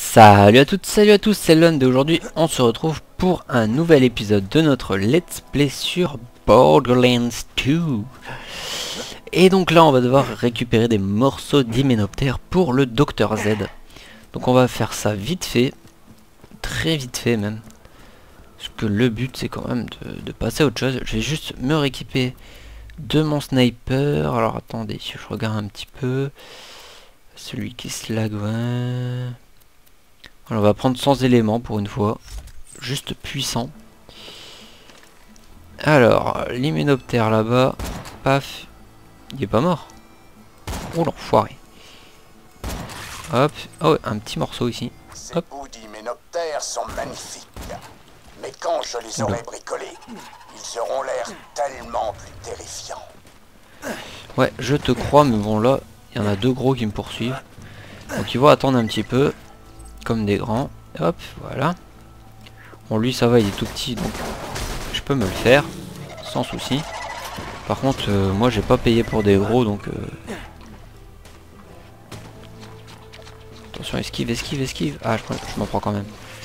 Salut à toutes, salut à tous, c'est Lund et aujourd'hui on se retrouve pour un nouvel épisode de notre Let's Play sur Borderlands 2. Et donc là on va devoir récupérer des morceaux d'hyménoptère pour le Dr Z. Donc on va faire ça vite fait, très vite fait même. Parce que le but c'est quand même de passer à autre chose. Je vais juste me rééquiper de mon sniper. Alors attendez, si je regarde un petit peu. Celui qui se lag, ouais. Alors on va prendre sans éléments pour une fois. Juste puissant. Alors, l'hyménoptère là-bas. Paf. Il est pas mort. Oh l'enfoiré. Hop. Oh, un petit morceau ici. Ces bouts d'hyménoptères sont magnifiques. Mais quand je les aurai bricolés, ils auront l'air tellement plus terrifiants. Ouais, je te crois, mais bon là, il y en a deux gros qui me poursuivent. Donc ils vont attendre un petit peu. Comme des grands. Hop, voilà. Bon, lui ça va, il est tout petit, donc je peux me le faire. Sans souci. Par contre, moi j'ai pas payé pour des gros, donc... Attention, esquive, esquive, esquive. Ah, je m'en prends quand même.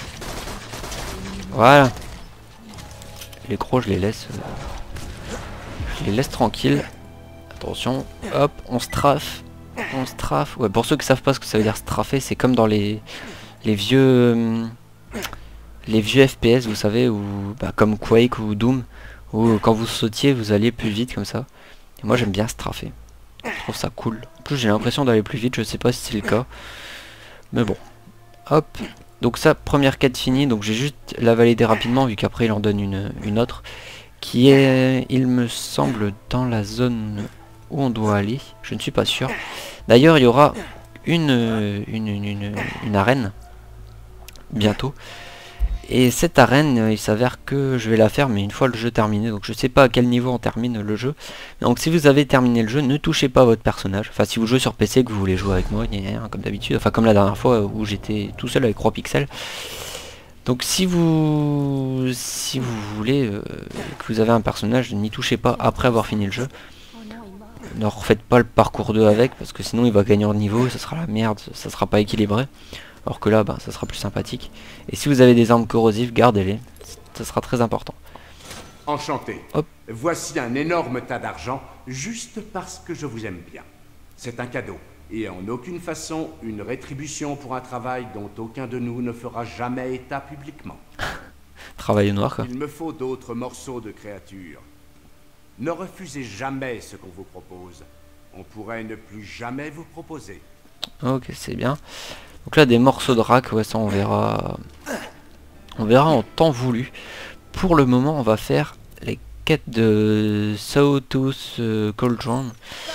Voilà. Les gros, je les laisse... je les laisse tranquilles. Attention. Hop, on strafe. On strafe. Ouais, pour ceux qui savent pas ce que ça veut dire strafer, c'est comme dans les vieux FPS, vous savez, ou bah, comme Quake ou Doom, où quand vous sautiez, vous alliez plus vite comme ça. Et moi, j'aime bien strafer. Je trouve ça cool. En plus, j'ai l'impression d'aller plus vite. Je sais pas si c'est le cas, mais bon. Hop. Donc ça, première quête finie. Donc j'ai juste la valider rapidement, vu qu'après il en donne une autre, qui est, il me semble, dans la zone où on doit aller. Je ne suis pas sûr. D'ailleurs, il y aura une arène bientôt. Et cette arène, il s'avère que je vais la faire, mais une fois le jeu terminé. Donc je sais pas à quel niveau on termine le jeu. Donc si vous avez terminé le jeu, ne touchez pas à votre personnage. Enfin, si vous jouez sur PC, que vous voulez jouer avec moi, comme d'habitude. Enfin, comme la dernière fois où j'étais tout seul avec 3 pixels. Donc si vous voulez que vous avez un personnage, n'y touchez pas après avoir fini le jeu. Ne refaites pas le parcours 2 avec, parce que sinon il va gagner en niveau, ça sera la merde, ça sera pas équilibré. Alors que là, bah, ça sera plus sympathique. Et si vous avez des armes corrosives, gardez-les. Ça sera très important. Enchanté. Hop. Voici un énorme tas d'argent, juste parce que je vous aime bien. C'est un cadeau, et en aucune façon une rétribution pour un travail dont aucun de nous ne fera jamais état publiquement. Travail au noir, quoi. Il me faut d'autres morceaux de créatures. Ne refusez jamais ce qu'on vous propose. On pourrait ne plus jamais vous proposer. Ok, c'est bien. Donc là, des morceaux de rack, ouais, ça on verra. On verra en temps voulu. Pour le moment, on va faire les quêtes de Sawtooth Cauldron.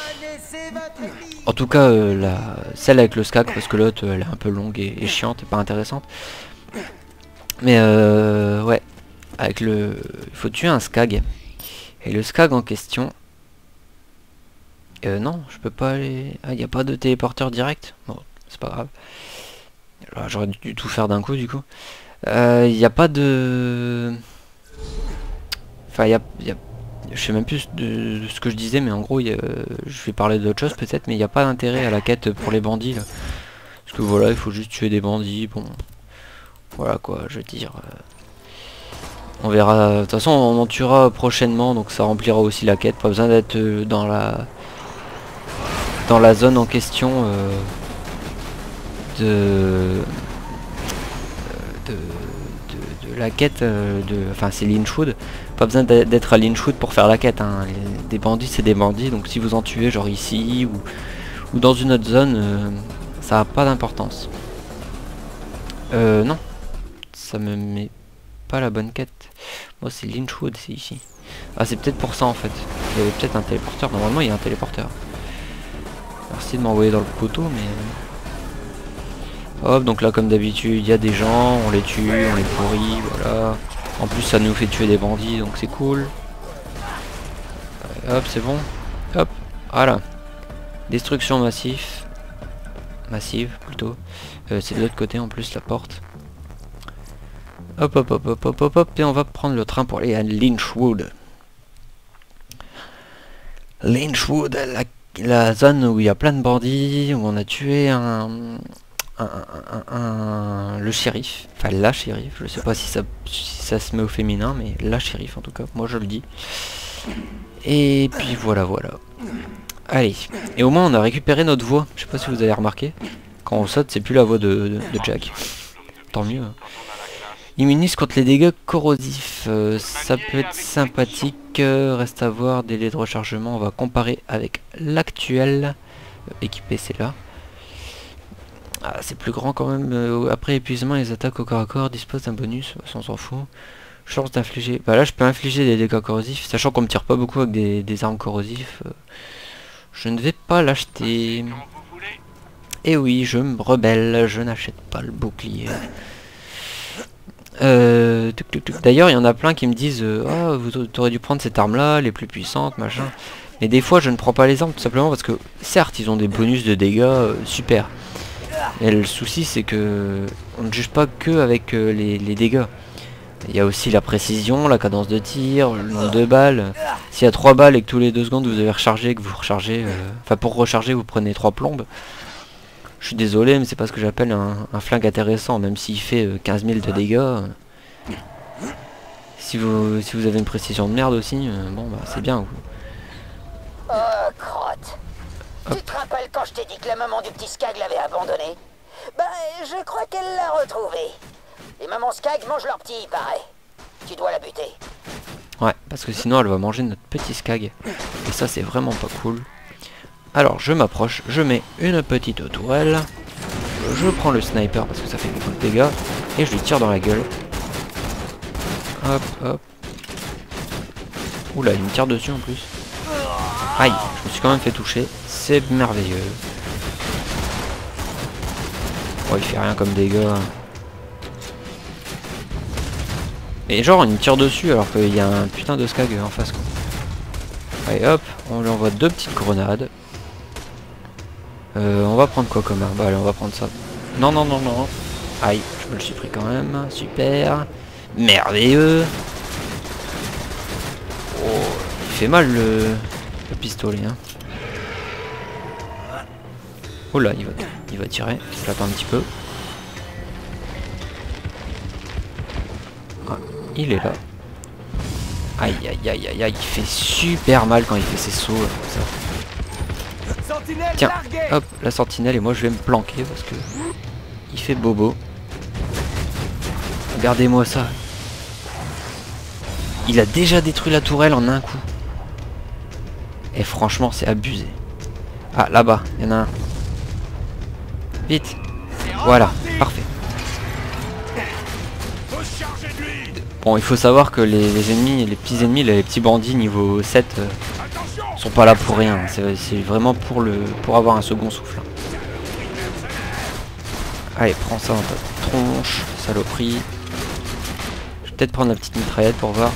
En tout cas, celle avec le skag, parce que l'autre, elle est un peu longue et chiante et pas intéressante. Mais ouais, avec le... Il faut tuer un skag. Et le skag en question... non, je peux pas aller... Ah, il n'y a pas de téléporteur direct. Bon, c'est pas grave. J'aurais dû tout faire d'un coup du coup. Il n'y a pas de... Enfin, je sais même plus de ce que je disais, mais en gros, je vais parler d'autre chose peut-être, mais il n'y a pas d'intérêt à la quête pour les bandits là. Parce que voilà, il faut juste tuer des bandits, bon... Voilà quoi, je veux dire... On verra, de toute façon on en tuera prochainement, donc ça remplira aussi la quête, pas besoin d'être dans la zone en question de la quête enfin c'est Lynchwood, pas besoin d'être à Lynchwood pour faire la quête, hein. Des bandits c'est des bandits, donc si vous en tuez genre ici ou dans une autre zone, ça n'a pas d'importance. Non, ça me met pas la bonne quête. Moi c'est Lynchwood, c'est ici. Ah c'est peut-être pour ça en fait. Il y avait peut-être un téléporteur, normalement il y a un téléporteur. Merci de m'envoyer dans le poteau, mais... Hop, donc là comme d'habitude il y a des gens, on les tue, on les pourrit, voilà. En plus ça nous fait tuer des bandits, donc c'est cool. Hop, c'est bon. Hop, voilà. Destruction massive plutôt. C'est de l'autre côté en plus la porte. Hop hop hop hop hop hop hop, et on va prendre le train pour aller à Lynchwood. Lynchwood, la zone où il y a plein de bandits, où on a tué un le shérif. Enfin la shérif, je sais pas si ça se met au féminin, mais la shérif en tout cas, moi je le dis. Et puis voilà. Allez, et au moins on a récupéré notre voix. Je sais pas si vous avez remarqué. Quand on saute, c'est plus la voix de Jack. Tant mieux. Immunise contre les dégâts corrosifs. Ça peut être sympathique. Reste à voir. Délai de rechargement. On va comparer avec l'actuel. Équipé, c'est là. Ah, c'est plus grand quand même. Après épuisement, les attaques au corps à corps disposent d'un bonus. On s'en fout. Chance d'infliger. Bah là, je peux infliger des dégâts corrosifs. Sachant qu'on me tire pas beaucoup avec des armes corrosifs. Je ne vais pas l'acheter. Et oui, je me rebelle. Je n'achète pas le bouclier. D'ailleurs il y en a plein qui me disent ah, vous auriez dû prendre cette arme là, les plus puissantes, machin. Mais des fois je ne prends pas les armes tout simplement parce que certes ils ont des bonus de dégâts super. Mais le souci c'est que on ne juge pas que avec les dégâts. Il y a aussi la précision, la cadence de tir, le nombre de balles. S'il y a 3 balles et que tous les 2 secondes vous avez rechargé, que vous rechargez, enfin pour recharger vous prenez 3 plombes. Je suis désolé, mais c'est pas ce que j'appelle un flingue intéressant, même s'il fait 15 000 de dégâts. Si vous avez une précision de merde aussi, bon bah c'est bien. Oh, crotte. Tu te rappelles quand je t'ai dit que la maman du petit Skag l'avait abandonné? Bah, je crois qu'elle l'a retrouvé. Les mamans Skag mangent leur petit, il paraît. Tu dois la buter. Ouais, parce que sinon elle va manger notre petit Skag. Et ça c'est vraiment pas cool. Alors je m'approche, je mets une petite tourelle, je prends le sniper parce que ça fait beaucoup de dégâts, et je lui tire dans la gueule. Hop, hop. Oula, il me tire dessus en plus. Aïe, je me suis quand même fait toucher, c'est merveilleux. Oh, il fait rien comme dégâts. Et genre, il me tire dessus alors qu'il y a un putain de Skag en face, quoi. Allez hop, on lui envoie 2 petites grenades. On va prendre quoi comme arme? Bah allez, on va prendre ça. Non. Aïe, je me le suis pris quand même. Super. Merveilleux. Oh, il fait mal le pistolet. Hein. Oh là, il va tirer. Je l'attends un petit peu. Ah, il est là. Aïe, il fait super mal quand il fait ses sauts comme ça. Tiens, hop, la sentinelle, et moi je vais me planquer parce que il fait bobo. Regardez-moi ça. Il a déjà détruit la tourelle en un coup. Et franchement, c'est abusé. Ah, là-bas, il y en a un. Vite. Voilà, parfait. Bon, il faut savoir que les ennemis, les petits ennemis, les petits bandits niveau 7 sont pas là pour rien. C'est vraiment pour avoir un second souffle. Allez, prends ça dans ta tronche, saloperie. Je vais peut-être prendre la petite mitraillette pour voir.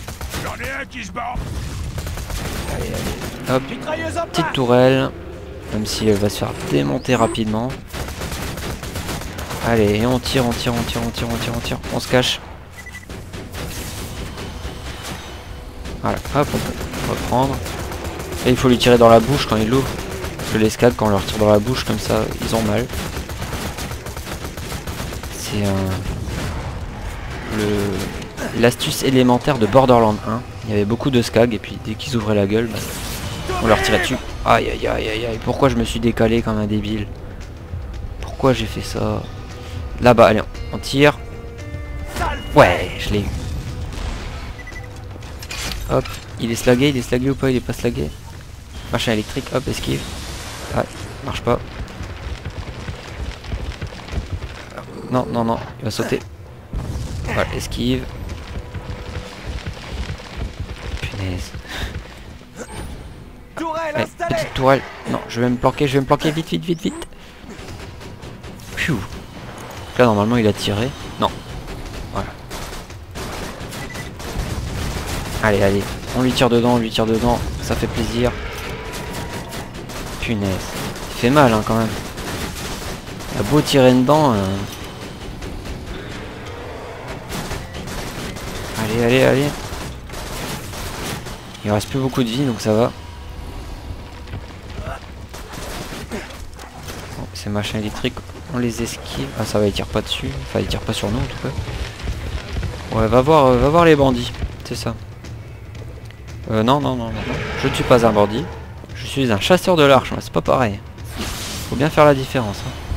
Allez, hop. Petite tourelle. Même si elle va se faire démonter rapidement. Allez, on tire. On se cache. Voilà, hop, on peut reprendre. Et il faut lui tirer dans la bouche quand il l'ouvre. Parce que les Skag, quand on leur tire dans la bouche comme ça, ils ont mal. C'est l'astuce élémentaire de Borderlands 1. Il y avait beaucoup de Skag et puis dès qu'ils ouvraient la gueule, bah, on leur tirait dessus. Aïe. Pourquoi je me suis décalé comme un débile? Pourquoi j'ai fait ça? Là-bas, allez, on tire. Ouais, je l'ai eu. Hop, il est slagué ou pas? Il est pas slagué. Machin électrique, hop, esquive. Ah, marche pas. Non, il va sauter. Voilà, esquive. Punaise. Allez, petite tourelle. Non, je vais me planquer, vite. Pfiou. Là, normalement, il a tiré. Non. Voilà. Allez, on lui tire dedans, ça fait plaisir. Punaise. Il fait mal, hein, quand même. Il a beau tirer dedans. Allez. Il reste plus beaucoup de vie, donc ça va. Bon, ces machins électriques, On les esquive. Ah ça va, ils tirent pas dessus. Enfin ils tirent pas sur nous en tout cas. Ouais, va voir les bandits. C'est ça. Non. Je ne suis pas un bandit. Je suis un chasseur de l'arche. C'est pas pareil. Faut bien faire la différence.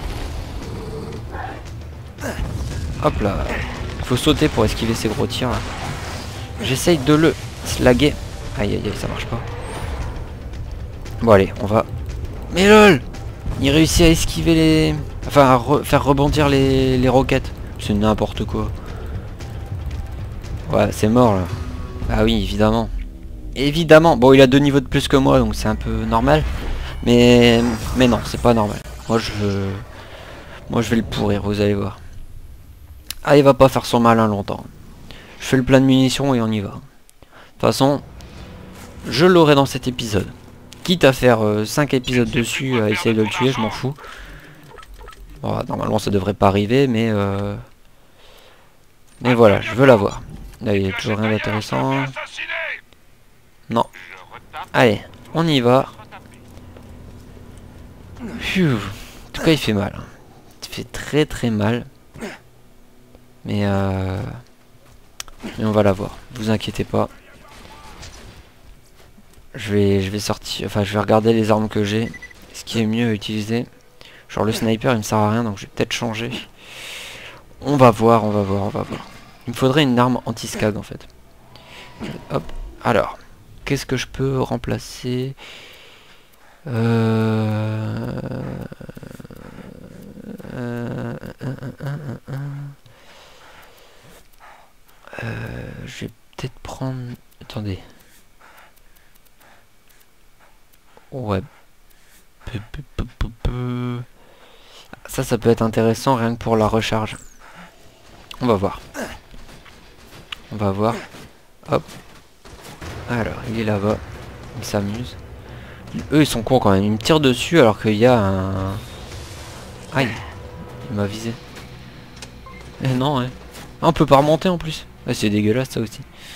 Hein. Hop là. Faut sauter pour esquiver ces gros tirs là. J'essaye de le slaguer. Aïe aïe aïe, ça marche pas. Bon allez, on va... Mais lol! Il réussit à esquiver les... Enfin, à faire rebondir les roquettes. C'est n'importe quoi. Ouais, c'est mort là. Ah oui, évidemment. Évidemment. Bon, il a 2 niveaux de plus que moi, donc c'est un peu normal. Mais non, c'est pas normal. Moi, je vais le pourrir, vous allez voir. Ah, il va pas faire son malin longtemps. Je fais le plein de munitions et on y va. De toute façon, je l'aurai dans cet épisode. Quitte à faire 5 épisodes dessus, à essayer de le tuer, je m'en fous. Bon, normalement ça devrait pas arriver, mais voilà, je veux l'avoir. Là il y a toujours rien d'intéressant. Non. Allez, on y va. Pfiou. En tout cas il fait mal. Il fait très très mal. Mais on va l'avoir. Vous inquiétez pas. Je vais sortir, enfin je vais regarder les armes que j'ai, ce qui est mieux à utiliser. Genre le sniper il me sert à rien donc je vais peut-être changer. On va voir. Il me faudrait une arme anti-scag en fait. Hop, alors, qu'est-ce que je peux remplacer? Je vais peut-être prendre... Attendez. Ouais. Ça peut être intéressant rien que pour la recharge. On va voir. Hop. Alors, il est là-bas. Il s'amuse. Eux, ils sont cons quand même. Ils me tirent dessus alors qu'il y a un... Aïe. Il m'a visé. Eh non, hein. Ah, on peut pas remonter en plus. Ah, c'est dégueulasse ça aussi.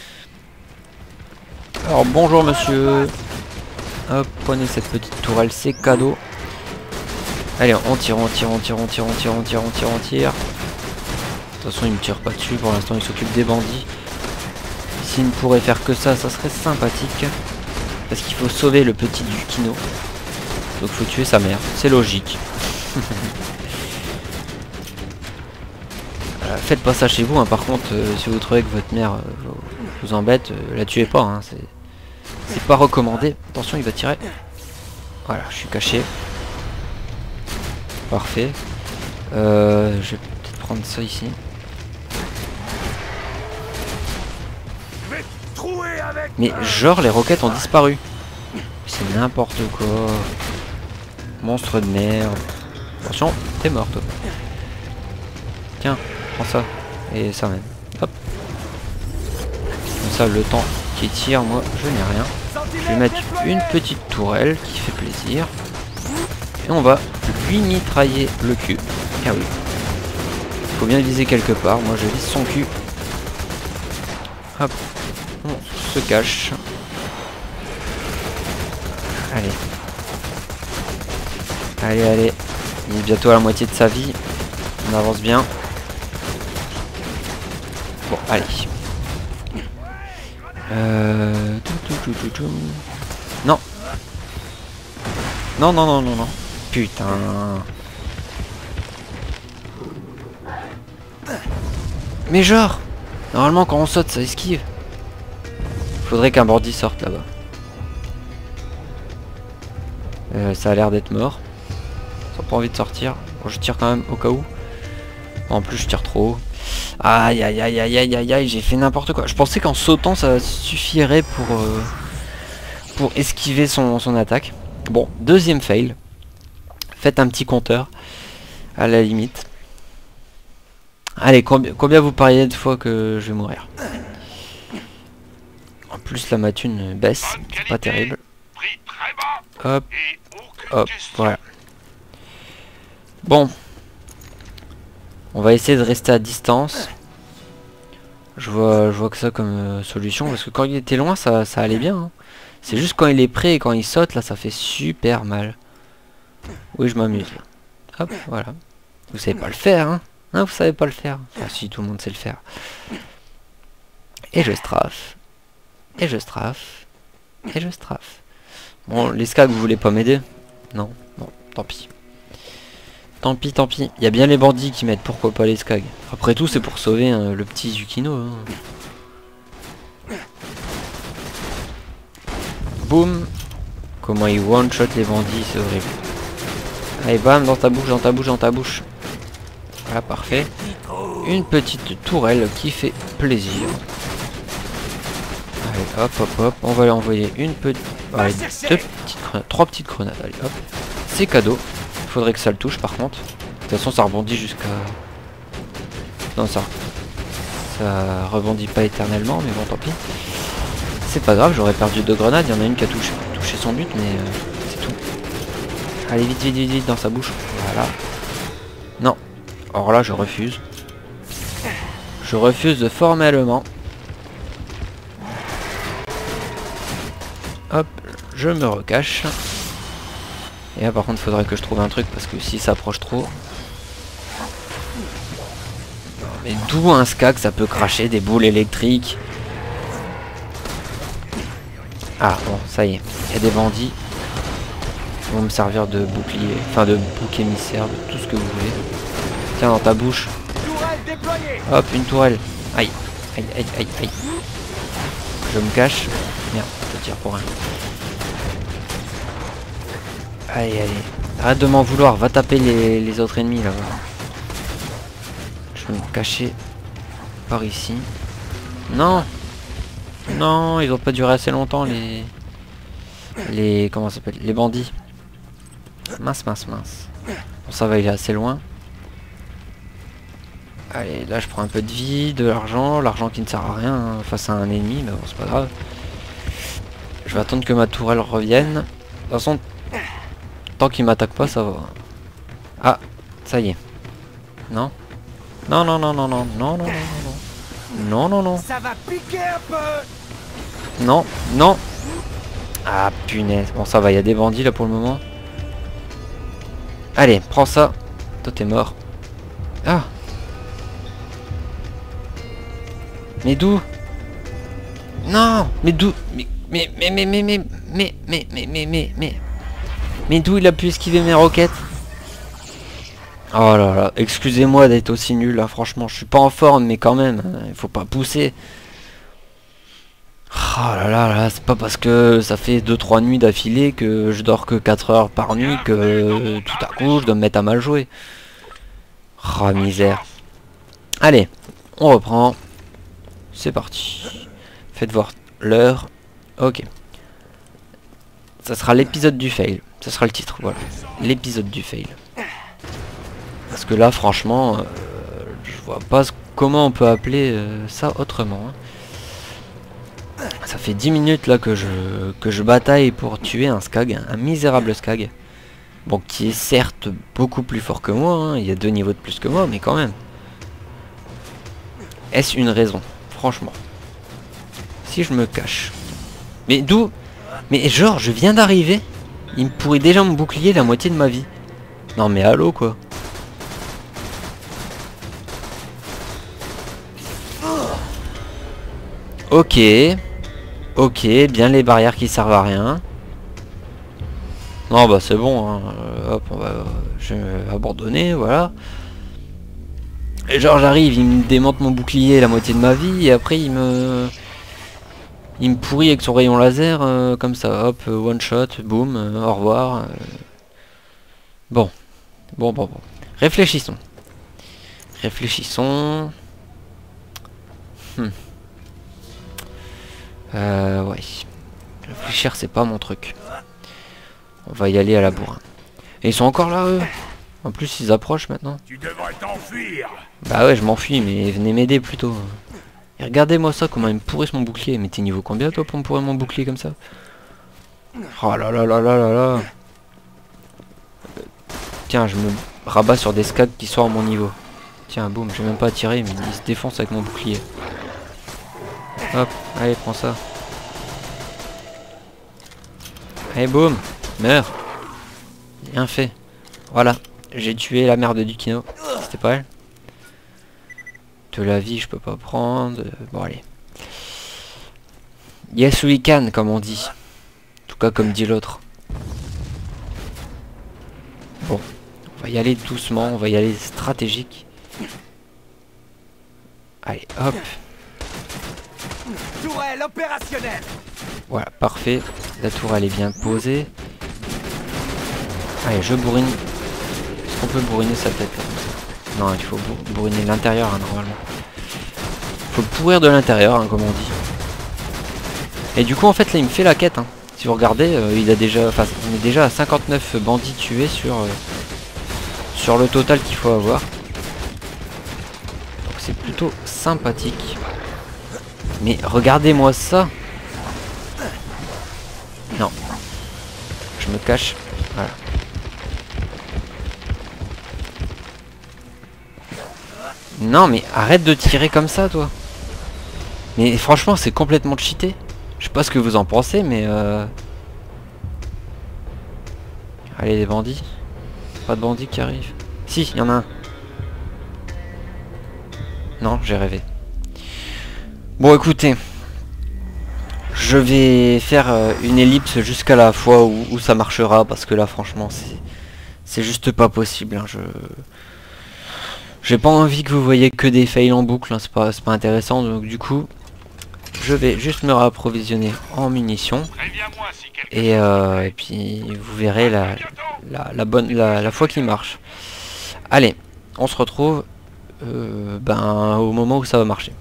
Alors, bonjour monsieur. Hop, prenez cette petite tourelle, c'est cadeau. Allez, on tire. De toute façon, il me tire pas dessus. Pour l'instant, il s'occupe des bandits. S'il ne pourrait faire que ça, ça serait sympathique. Parce qu'il faut sauver le petit du Kino. Donc, faut tuer sa mère. C'est logique. Faites pas ça chez vous. Hein. Par contre, si vous trouvez que votre mère vous embête, la tuez pas. Hein. C'est pas recommandé. Attention, il va tirer. Voilà, je suis caché. Parfait. Je vais peut-être prendre ça ici. Mais genre, les roquettes ont disparu. C'est n'importe quoi. Monstre de merde. Attention, t'es mort toi. Tiens, prends ça. Et ça même. Hop. Comme ça, le temps qui tire, moi, je n'ai rien. Je vais mettre une petite tourelle qui fait plaisir. Et on va lui mitrailler le cul. Ah oui. Faut bien viser quelque part. Moi, je vise son cul. Hop. On se cache. Allez. Allez. Il est bientôt à la moitié de sa vie. On avance bien. Bon, allez. Non. Non. Putain. Mais genre, normalement quand on saute ça esquive. Faudrait qu'un bandit sorte là-bas. Ça a l'air d'être mort. Ça n'a pas envie de sortir. Bon, je tire quand même au cas où. En plus je tire trop haut. Aïe, j'ai fait n'importe quoi. Je pensais qu'en sautant ça suffirait pour esquiver son attaque. Bon, deuxième fail. Faites un petit compteur à la limite. Allez, combien vous pariez de fois que je vais mourir? En plus la mathune baisse, c'est pas terrible. Hop, voilà. Bon. On va essayer de rester à distance. Je vois que ça comme solution, parce que quand il était loin ça allait bien. Hein. C'est juste quand il est prêt et quand il saute là ça fait super mal. Oui, je m'amuse. Hop, voilà. Vous savez pas le faire, hein? Hein, vous savez pas le faire. Enfin, si, tout le monde sait le faire. Et je strafe. Et je strafe. Et je strafe. Bon, les skags, vous voulez pas m'aider? Non? Bon, tant pis. Tant pis, tant pis. Il y a bien les bandits qui m'aident, pourquoi pas les skags? Après tout, c'est pour sauver le petit Yukino. Hein. Boum. Comment il one-shot les bandits, c'est horrible. Allez, bam, dans ta bouche, dans ta bouche, dans ta bouche. Voilà, parfait. Une petite tourelle qui fait plaisir. Allez, hop, hop, hop. On va lui envoyer une petite... Allez, trois petites grenades. Allez, hop. C'est cadeau. Il faudrait que ça le touche, par contre. De toute façon, ça rebondit jusqu'à... Non, ça rebondit pas éternellement, mais bon, tant pis. C'est pas grave, j'aurais perdu 2 grenades. Il y en a une qui a touché son but, mais c'est tout. Allez, vite, vite, vite, vite, dans sa bouche. Voilà. Non. Or là, je refuse. Je refuse formellement. Hop, je me recache. Et là, par contre, il faudrait que je trouve un truc, parce que si ça approche trop... Non, mais d'où un skag, ça peut cracher des boules électriques. Ah, bon, ça y est. Il y a des bandits. Ils vont me servir de bouclier, enfin de bouc émissaire, de tout ce que vous voulez. Tiens, dans ta bouche. Hop, une tourelle. Aïe, aïe, aïe, aïe, aïe. Je me cache. Merde, je tire pour rien. Allez, allez. Arrête de m'en vouloir, va taper les autres ennemis là-bas. Je vais me cacher par ici. Non! Non, ils ont pas duré assez longtemps les comment ça s'appelle? Les bandits. Mince, mince, mince. Bon, ça va, il est assez loin. Allez, là je prends un peu de vie, de l'argent qui ne sert à rien hein, face à un ennemi, mais bon, c'est pas grave. Je vais attendre que ma tourelle revienne. De toute façon, tant qu'il m'attaque pas, ça va. Ah, ça y est. Non? Non, non, non, non, non, non, non, non, non. Non, non, non. Ça va piquer un peu. Non, non. Ah, punaise. Bon, ça va, il y a des bandits là pour le moment. Allez, prends ça. Toi, t'es mort. Ah. Mais d'où? Non. Mais d'où? Mais d'où il a pu esquiver mes roquettes? Oh là là, excusez-moi d'être aussi nul là, franchement, je suis pas en forme, mais quand même, il faut pas pousser. Oh là là là, c'est pas parce que ça fait 2-3 nuits d'affilée que je dors que 4 heures par nuit que tout à coup je dois me mettre à mal jouer. Oh misère. Allez, on reprend. C'est parti. Faites voir l'heure. Ok. Ça sera l'épisode du fail. Ça sera le titre, voilà. L'épisode du fail. Parce que là, franchement, je vois pas comment on peut appeler ça autrement. Hein. Ça fait 10 minutes là que je bataille pour tuer un skag, un misérable skag. Bon, qui est certes beaucoup plus fort que moi, hein. Il y a 2 niveaux de plus que moi, mais quand même. Est-ce une raison? Franchement. Si je me cache. Mais d'où? Mais genre, je viens d'arriver. Il me pourrit déjà mon bouclier la moitié de ma vie. Non mais allô quoi. Ok. Ok, bien les barrières qui servent à rien. Non bah c'est bon, hein. Hop, je vais abandonner, voilà. Et genre j'arrive, il me démonte mon bouclier la moitié de ma vie et après il me pourrit avec son rayon laser comme ça, hop, one shot, boum, au revoir. Bon. Bon. Réfléchissons. Ouais. Réfléchir c'est pas mon truc. On va y aller à la bourrin. Et ils sont encore là eux. En plus ils approchent maintenant. Tu devrais t'enfuir. Bah ouais je m'enfuis mais venez m'aider plutôt. Et regardez-moi ça comment ils me pourrissent mon bouclier. Mais t'es niveau combien toi pour me pourrir mon bouclier comme ça? Oh là là là là là là. Tiens je me rabats sur des skags qui sont à mon niveau. Tiens boum, j'ai même pas tiré mais ils se défoncent avec mon bouclier. Hop, allez prends ça. Allez boum, meurs. Bien fait. Voilà, j'ai tué la mère de Yukino. c'était pas elle. De la vie, je peux pas prendre. Bon, allez. Yes, we can, comme on dit. En tout cas, comme dit l'autre. Bon. On va y aller doucement. On va y aller stratégique. Allez, hop. Tourelle opérationnelle. Voilà, parfait. La tour, elle est bien posée. Allez, je bourrine. Est-ce qu'on peut bourriner sa tête là, comme ça? Non, il faut bourriner l'intérieur, hein, normalement. Faut pourrir de l'intérieur, hein, comme on dit. Et du coup, en fait, là, il me fait la quête. Hein. Si vous regardez, il a déjà, enfin, on est déjà à 59 bandits tués sur le total qu'il faut avoir. Donc c'est plutôt sympathique. Mais regardez-moi ça. Non. Je me cache. Voilà. Non mais arrête de tirer comme ça toi. Mais franchement c'est complètement cheaté. Je sais pas ce que vous en pensez mais allez les bandits. Pas de bandits qui arrivent. Si, il y en a un. Non, j'ai rêvé. Bon écoutez. Je vais faire une ellipse jusqu'à la fois où ça marchera parce que là franchement c'est juste pas possible. Hein. J'ai pas envie que vous voyez que des fails en boucle, hein. C'est pas intéressant, donc du coup je vais juste me réapprovisionner en munitions et puis vous verrez la fois qui marche. Allez, on se retrouve au moment où ça va marcher.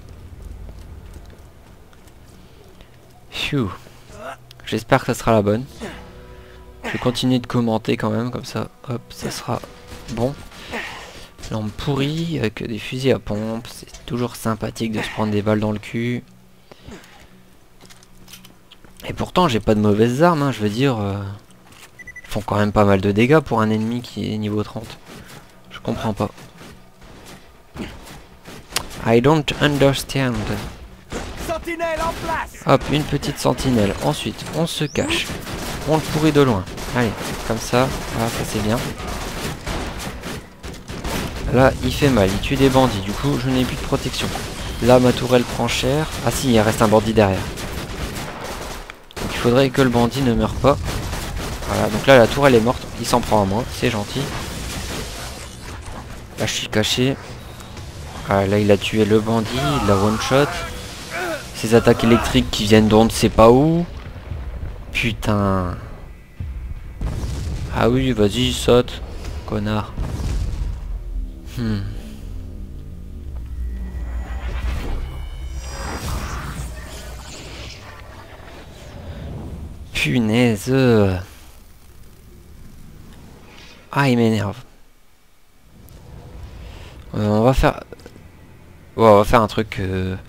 Phew. J'espère que ça sera la bonne. Je vais continuer de commenter quand même, comme ça, hop, ça sera bon. Lampe pourrie avec des fusils à pompe, c'est toujours sympathique de se prendre des balles dans le cul. Et pourtant j'ai pas de mauvaises armes, hein, je veux dire. Ils font quand même pas mal de dégâts pour un ennemi qui est niveau 30. Je comprends pas. I don't understand. Sentinelle en place. Hop, une petite sentinelle. Ensuite, on se cache. On le pourrit de loin. Allez, comme ça. Voilà, ça c'est bien. Là, il fait mal. Il tue des bandits. Du coup, je n'ai plus de protection. Là, ma tourelle prend cher. Ah si, il reste un bandit derrière. Donc il faudrait que le bandit ne meure pas. Voilà, donc là, la tourelle est morte. Il s'en prend à moi. C'est gentil. Là, je suis caché. Ah, là, il a tué le bandit. Il l'a one-shot. Ces attaques électriques qui viennent d'on ne sait pas où. Putain. Ah oui, vas-y, saute. Connard. Punaise. Ah, il m'énerve. On va faire... Ouais, on va faire un truc...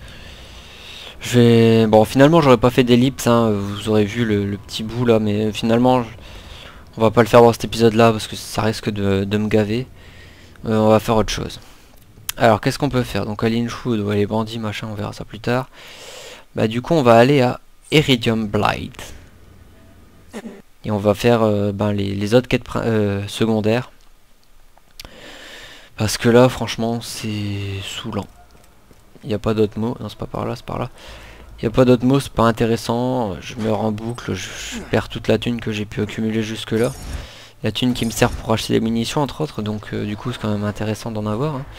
Bon, finalement, j'aurais pas fait d'ellipse, hein. Vous aurez vu le petit bout là, mais finalement, on va pas le faire dans cet épisode-là parce que ça risque de me gaver. On va faire autre chose. Alors, qu'est-ce qu'on peut faire? Donc, à Lynchwood, ouais, les bandits, machin, on verra ça plus tard. Bah, du coup, on va aller à Iridium Blight. Et on va faire les autres quêtes secondaires. Parce que là, franchement, c'est saoulant. Il n'y a pas d'autres mots. Non, c'est pas par là, c'est par là. Il n'y a pas d'autres mots, c'est pas intéressant. Je meurs en boucle, je perds toute la thune que j'ai pu accumuler jusque là. La thune qui me sert pour acheter des munitions entre autres, donc du coup c'est quand même intéressant d'en avoir. Hein.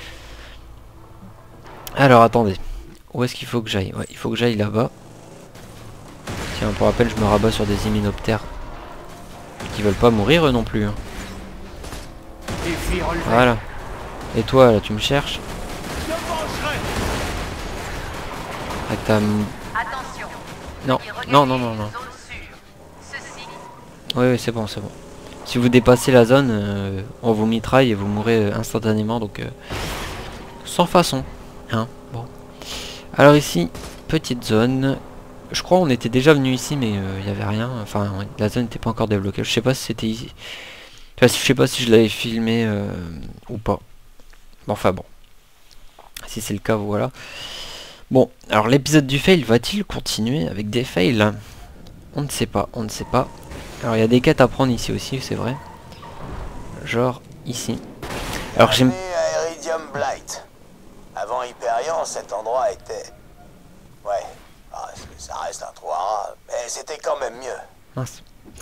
Alors attendez, où est-ce qu'il faut que j'aille? Ouais, il faut que j'aille là-bas. Tiens, pour rappel, je me rabats sur des hyménoptères qui veulent pas mourir eux non plus. Hein. Voilà. Et toi là, tu me cherches? Avec ta... Non, non, non, non, non. Oui, oui, c'est bon, c'est bon. Si vous dépassez la zone, on vous mitraille et vous mourrez instantanément, donc sans façon. Hein, bon. Alors ici, petite zone. Je crois on était déjà venu ici, mais il n'y avait rien. Enfin, ouais, la zone n'était pas encore débloquée. Je sais pas si c'était ici. Enfin, je sais pas si je l'avais filmé ou pas. Bon, enfin bon. Si c'est le cas, voilà. Bon, alors l'épisode du fail va-t-il continuer avec des fails? On ne sait pas, on ne sait pas. Alors il y a des quêtes à prendre ici aussi, c'est vrai. Genre ici. Alors j'aime... à Iridium Blight. Avant Hyperion, cet endroit était... Ouais, ça reste un trou à rats, mais c'était quand même mieux. Mince.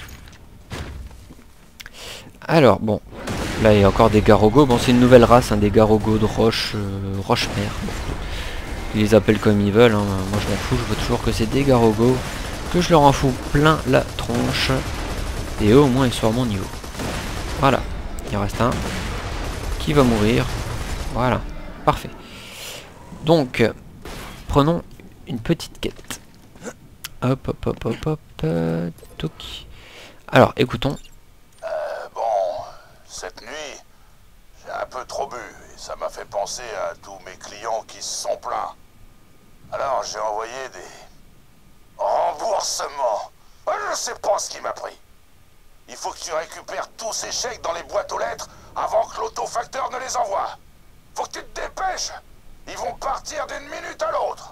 Alors, bon. Là, il y a encore des Garogos. Bon, c'est une nouvelle race, hein, des Garogos de roche-mer. Bon. Ils les appellent comme ils veulent. Hein. Moi, je m'en fous. Je veux toujours que c'est des Garogos. Que je leur en fous plein la tronche. Et eux, au moins, ils sont à mon niveau. Voilà. Il en reste un. Qui va mourir. Voilà. Parfait. Donc, prenons une petite quête. Hop, hop, hop, hop, hop. Toc. Alors, écoutons. Bon, cette nuit, j'ai un peu trop bu et ça m'a fait penser à tous mes clients qui se sont plaints. Alors j'ai envoyé des remboursements. Je sais pas ce qui m'a pris. Il faut que tu récupères tous ces chèques dans les boîtes aux lettres avant que l'autofacteur ne les envoie. Faut que tu te dépêches. Ils vont partir d'une minute à l'autre.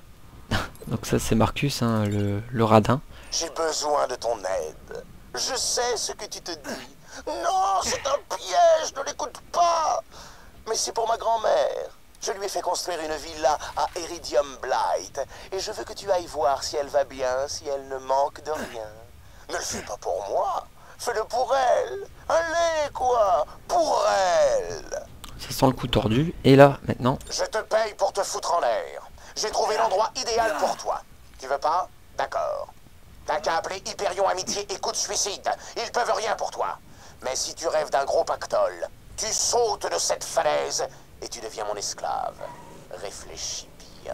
Donc ça c'est Marcus, hein, le radin. J'ai besoin de ton aide. Je sais ce que tu te dis. Non, c'est un piège, ne l'écoute pas. Mais c'est pour ma grand-mère. Je lui ai fait construire une villa à Iridium Blight. Et je veux que tu ailles voir si elle va bien, si elle ne manque de rien. Ne le fais pas pour moi. Fais-le pour elle. Allez, quoi. Pour elle. Ça sent le coup tordu. Et là, maintenant... Je te paye pour te foutre en l'air. J'ai trouvé l'endroit idéal pour toi. Tu veux pas? D'accord. T'as qu'à appeler Hyperion Amitié et Coup de Suicide. Ils peuvent rien pour toi. Mais si tu rêves d'un gros pactole, tu sautes de cette falaise et tu deviens mon esclave. Réfléchis bien.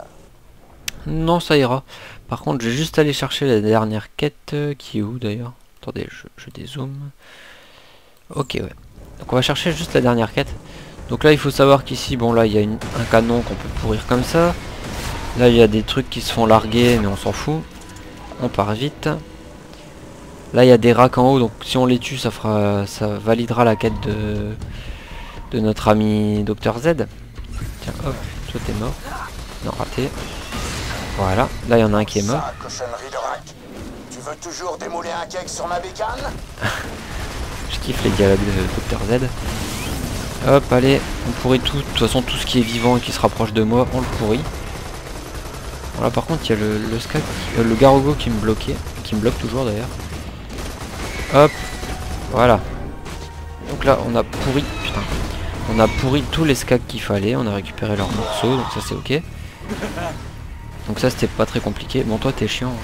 Non, ça ira. Par contre, je vais juste aller chercher la dernière quête qui est où d'ailleurs? Attendez, je dézoome. Ok, ouais. Donc on va chercher juste la dernière quête. Donc là, il faut savoir qu'ici, bon là, il y a un canon qu'on peut pourrir comme ça. Là, il y a des trucs qui se font larguer, mais on s'en fout. On part vite. Là, il y a des racks en haut, donc si on les tue, ça validera la quête de notre ami Dr Z. Tiens, hop, toi t'es mort. Non, raté. Voilà, là il y en a un qui est mort. Ça, cochonnerie de rack. Tu veux toujours démouler un cake sur ma bécane? Je kiffe les dialogues de Dr Z. Hop, allez, on pourrit tout. De toute façon, tout ce qui est vivant et qui se rapproche de moi, on le pourrit. Voilà, par contre, il y a le Garogo qui me bloquait, qui me bloque toujours d'ailleurs. Hop, voilà. Donc là, on a pourri, putain, on a pourri tous les skags qu'il fallait. On a récupéré leurs morceaux, donc ça c'est ok. Donc ça c'était pas très compliqué. Bon, toi t'es chiant.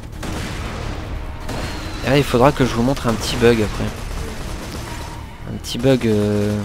Et là, il faudra que je vous montre un petit bug après. Un petit bug de...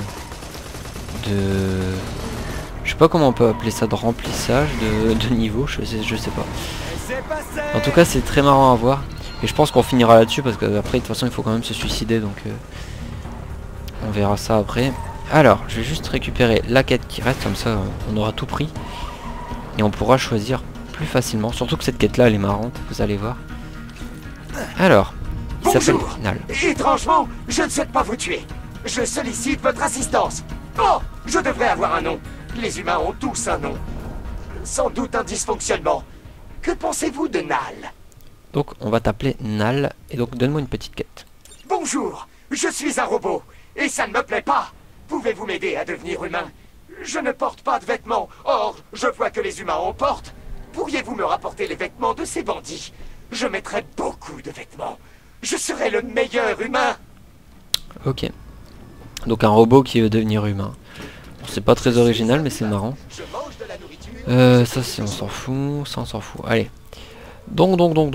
Je sais pas comment on peut appeler ça, de remplissage de niveau, je sais pas. En tout cas c'est très marrant à voir. Et je pense qu'on finira là-dessus parce que après de toute façon il faut quand même se suicider, donc on verra ça après. Alors je vais juste récupérer la quête qui reste, comme ça on aura tout pris. Et on pourra choisir plus facilement. Surtout que cette quête là elle est marrante, vous allez voir. Alors, il s'appelle Nal. Étrangement, je ne souhaite pas vous tuer. Je sollicite votre assistance. Oh, je devrais avoir un nom. Les humains ont tous un nom. Sans doute un dysfonctionnement. Que pensez-vous de Nal? Donc on va t'appeler Nal. Et donc donne-moi une petite quête. Bonjour, je suis un robot. Et ça ne me plaît pas. Pouvez-vous m'aider à devenir humain? Je ne porte pas de vêtements. Or, je vois que les humains en portent. Pourriez-vous me rapporter les vêtements de ces bandits? Je mettrais beaucoup de vêtements. Je serais le meilleur humain. Ok. Donc un robot qui veut devenir humain. Bon, c'est pas très original mais c'est marrant. Ça c'est on s'en fout, ça on s'en fout. Allez. Donc.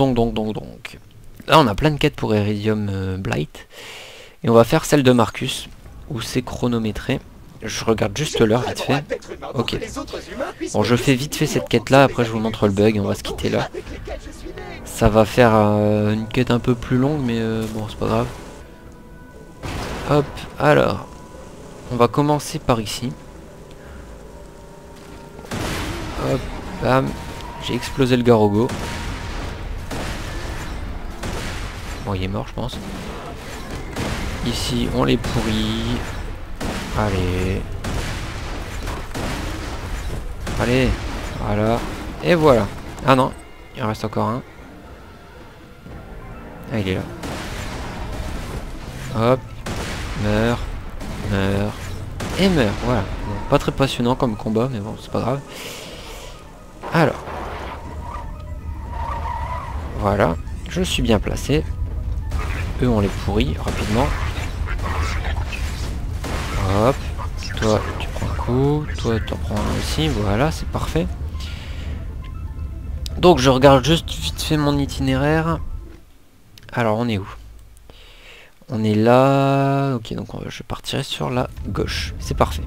Là on a plein de quêtes pour Iridium Blight. Et on va faire celle de Marcus, où c'est chronométré. Je regarde juste l'heure vite fait. Ok. Bon, je fais vite fait cette quête là, après je vous montre le bug et on va se quitter là. Ça va faire une quête un peu plus longue, mais bon, c'est pas grave. Hop, alors. On va commencer par ici. Hop, bam. J'ai explosé le Garogo. Bon, il est mort, je pense. Ici, on les pourrit. Allez. Allez. Voilà. Et voilà. Ah non. Il en reste encore un. Ah, il est là. Hop. Meurs. Meurs. et meurt. Voilà. Bon, pas très passionnant comme combat, mais bon, c'est pas grave. Alors. Voilà. Je suis bien placé. Eux, on les pourrit rapidement. Hop. Toi, tu prends un coup. Toi, tu en prends un aussi. Voilà, c'est parfait. Donc, je regarde juste vite fait mon itinéraire. Alors, on est où? On est là. Ok, donc je partirai sur la gauche. C'est parfait.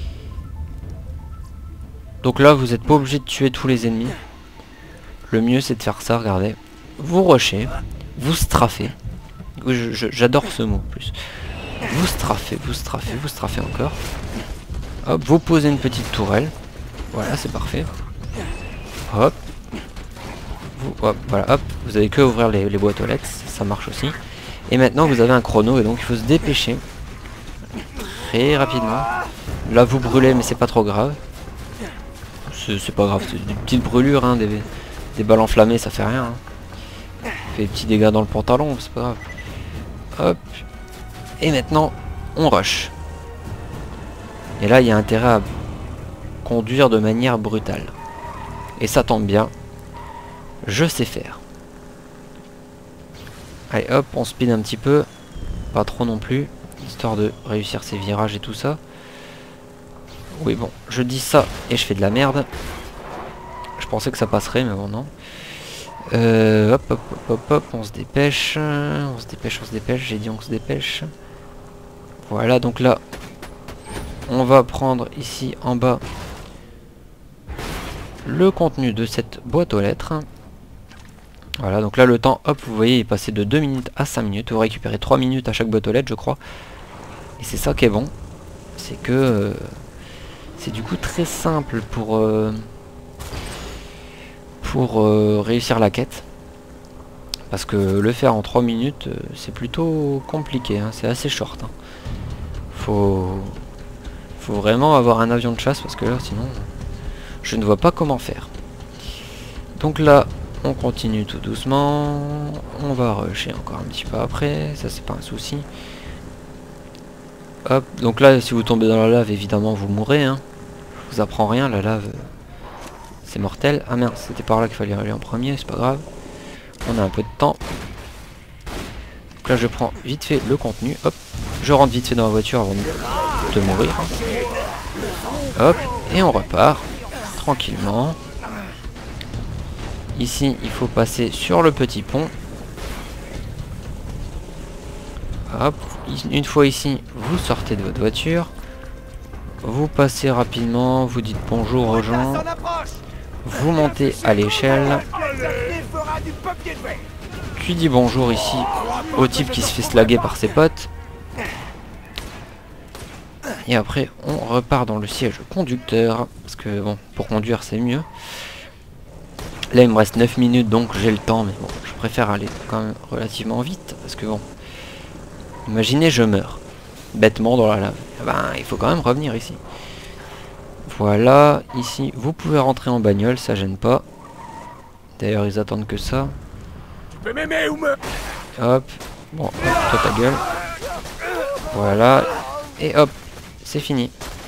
Donc là, vous n'êtes pas obligé de tuer tous les ennemis. Le mieux, c'est de faire ça, regardez. Vous rushez. Vous strafez. J'adore ce mot, en plus. Vous strafez, vous strafez, vous strafez encore. Hop, vous posez une petite tourelle. Voilà, c'est parfait. Hop. Hop, voilà, hop. Vous avez que à ouvrir les boîtes aux lettres. Ça marche aussi. Et maintenant, vous avez un chrono. Et donc, il faut se dépêcher. Très rapidement. Là, vous brûlez, mais c'est pas trop grave. C'est pas grave. C'est des petites brûlures, hein, des balles enflammées, ça fait rien. Hein. Fait des petits dégâts dans le pantalon, c'est pas grave. Hop. Et maintenant, on rush. Et là, il y a intérêt à conduire de manière brutale. Et ça tombe bien. Je sais faire. Allez, hop, on speed un petit peu. Pas trop non plus. Histoire de réussir ces virages et tout ça. Oui, bon, je dis ça et je fais de la merde. Je pensais que ça passerait, mais bon, non. Hop, hop, hop, hop, hop, on se dépêche. On se dépêche, on se dépêche. J'ai dit on se dépêche. Voilà, donc là, on va prendre ici en bas le contenu de cette boîte aux lettres. Voilà, donc là, le temps, hop, vous voyez, il est passé de 2 minutes à 5 minutes. Vous récupérez 3 minutes à chaque boîte aux lettres, je crois. Et c'est ça qui est bon. C'est que... c'est du coup très simple pour réussir la quête. Parce que le faire en 3 minutes, c'est plutôt compliqué, hein, c'est assez short. Hein. Faut vraiment avoir un avion de chasse parce que là, sinon, je ne vois pas comment faire. Donc là, on continue tout doucement. On va rusher encore un petit peu après, ça c'est pas un souci. Hop, donc là, si vous tombez dans la lave, évidemment, vous mourrez. Hein. Je vous apprends rien, la lave, c'est mortel. Ah merde, c'était par là qu'il fallait aller en premier, c'est pas grave. On a un peu de temps. Donc là, je prends vite fait le contenu. Hop, je rentre vite fait dans la voiture avant de mourir. Hop, et on repart tranquillement. Ici, il faut passer sur le petit pont. Hop, une fois ici, vous sortez de votre voiture. Vous passez rapidement, vous dites bonjour aux gens. Vous montez à l'échelle. Tu dis bonjour ici au type qui se fait slaguer par ses potes. Et après, on repart dans le siège conducteur. Parce que bon, pour conduire, c'est mieux. Là, il me reste 9 minutes, donc j'ai le temps. Mais bon, je préfère aller quand même relativement vite. Parce que bon, imaginez, je meurs bêtement dans la lave. Eh ben, il faut quand même revenir ici. Voilà, ici, vous pouvez rentrer en bagnole, ça gêne pas. D'ailleurs, ils attendent que ça. Hop, bon, hop, toi ta gueule. Voilà, et hop, c'est fini.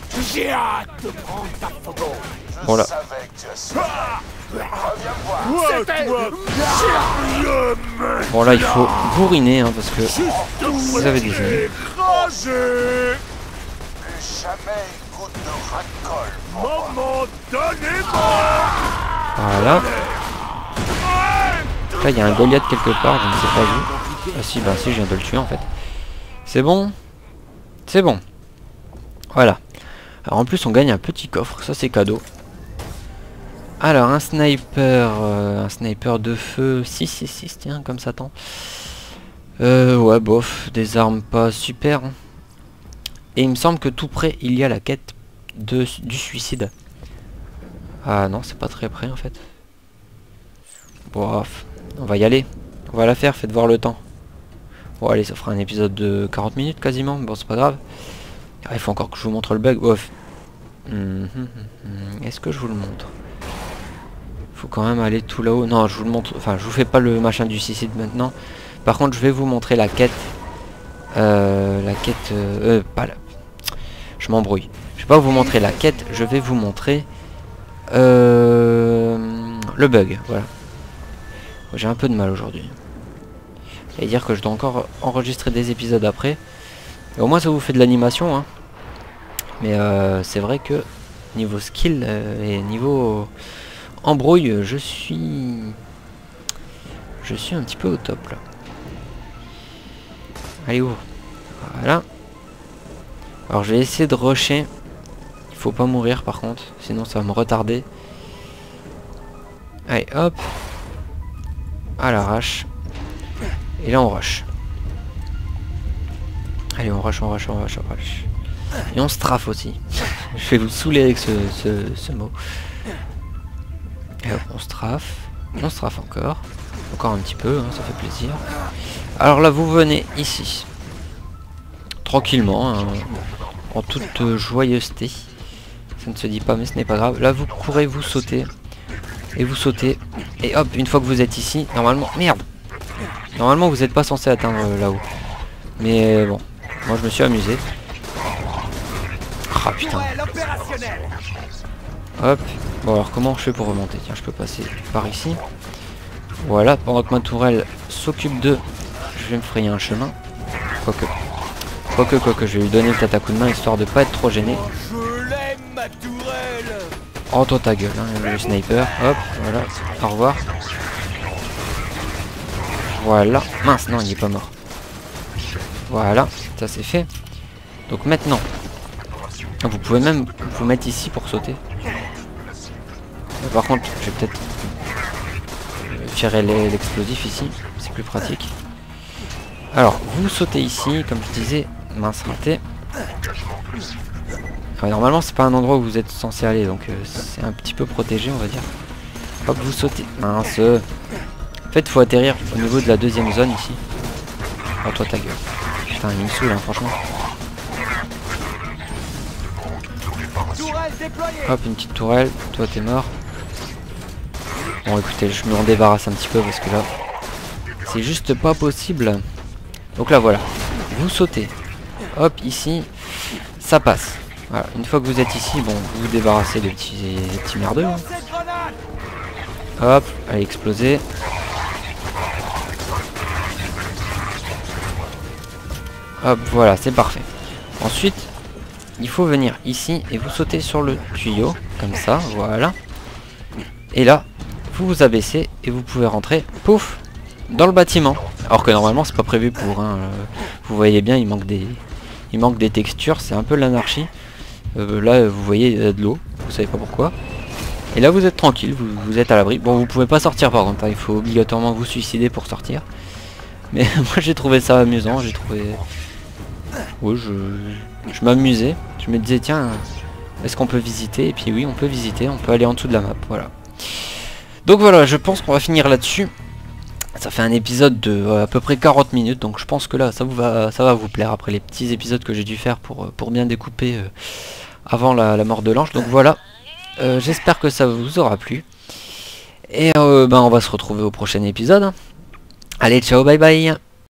Bon là. Bon là, il faut bourriner, hein, parce que vous avez des ennemis. Voilà. Là, il y a un Goliath quelque part, je ne sais pas où. Ah si, bah si, je viens de le tuer en fait. C'est bon. C'est bon. Voilà. Alors en plus, on gagne un petit coffre, ça c'est cadeau. Alors, un sniper de feu, 666, tiens, comme ça tend. Ouais, bof, des armes pas super. Hein. Et il me semble que tout près, il y a la quête du suicide. Ah non, c'est pas très près en fait. Bof, on va y aller. On va la faire, faites voir le temps. Bon allez, ça fera un épisode de 40 minutes quasiment, bon c'est pas grave. Ah, il faut encore que je vous montre le bug, bof. Est-ce que je vous le montre? Faut quand même aller tout là-haut. Non, je vous le montre, enfin je vous fais pas le machin du suicide maintenant. Par contre, je vais vous montrer la quête. Pas là. je m'embrouille. Je vais pas vous montrer la quête, je vais vous montrer le bug, voilà. J'ai un peu de mal aujourd'hui. Et dire que je dois encore enregistrer des épisodes après. Et au moins ça vous fait de l'animation, hein. Mais c'est vrai que niveau skill et niveau embrouille, je suis un petit peu au top là. Allez, ouvre. Voilà. Alors je vais essayer de rusher. Il faut pas mourir par contre, sinon ça va me retarder. Allez, hop. À l'arrache. Et là on rush. Allez, on rush, on rush, on rush, on rush. Et on strafe aussi. Je vais vous saouler avec ce mot. Et hop, on strafe. On strafe encore. Encore un petit peu, hein, ça fait plaisir. Alors là, vous venez ici. Tranquillement, hein, en toute joyeuseté. Ça ne se dit pas, mais ce n'est pas grave. Là, vous courez, vous sautez. Et vous sautez. Et hop, une fois que vous êtes ici, normalement... Merde! Normalement, vous n'êtes pas censé atteindre là-haut. Mais bon, moi je me suis amusé. Ah putain. Hop. Bon alors comment je fais pour remonter? Tiens, je peux passer par ici. Voilà, pendant que ma tourelle s'occupe de... Je vais me frayer un chemin. Quoique, je vais lui donner peut-être un coup de main histoire de pas être trop gêné. Oh toi ta gueule, hein, le sniper. Hop, voilà. Au revoir. Voilà. Mince, non, il est pas mort. Voilà, ça c'est fait. Donc maintenant, vous pouvez même vous mettre ici pour sauter. Mais par contre, je vais peut-être tirer l'explosif ici, c'est plus pratique. Alors, vous sautez ici, comme je disais, mince raté. Ouais, normalement, c'est pas un endroit où vous êtes censé aller, donc c'est un petit peu protégé, on va dire. Hop, vous sautez. Mince. En fait, il faut atterrir au niveau de la deuxième zone ici. Oh, toi ta gueule. Putain, il me saoule, hein, franchement. Hop, une petite tourelle. Toi, t'es mort. Bon, écoutez, je me en débarrasse un petit peu parce que là, c'est juste pas possible. Donc là, voilà. Vous sautez. Hop, ici, ça passe. Voilà. Une fois que vous êtes ici, bon, vous vous débarrassez des petits merdeux. Hein. Hop, allez exploser. Hop, voilà, c'est parfait. Ensuite, il faut venir ici et vous sautez sur le tuyau, comme ça, voilà. Et là, vous vous abaissez et vous pouvez rentrer, pouf, dans le bâtiment. Alors que normalement, c'est pas prévu pour. Hein, vous voyez bien, il manque des textures, c'est un peu l'anarchie. Là, vous voyez de l'eau, vous savez pas pourquoi. Et là, vous êtes tranquille, vous êtes à l'abri. Bon, vous pouvez pas sortir par contre, hein, il faut obligatoirement vous suicider pour sortir. Mais moi, j'ai trouvé ça amusant, j'ai trouvé... Oui, je m'amusais. Je me disais, tiens, est-ce qu'on peut visiter? Et puis oui, on peut visiter, on peut aller en dessous de la map, voilà. Donc voilà, je pense qu'on va finir là-dessus. Ça fait un épisode de à peu près 40 minutes, donc je pense que là, ça va vous plaire après les petits épisodes que j'ai dû faire pour bien découper avant la mort de l'ange. Donc voilà, j'espère que ça vous aura plu. Et on va se retrouver au prochain épisode. Allez, ciao, bye bye.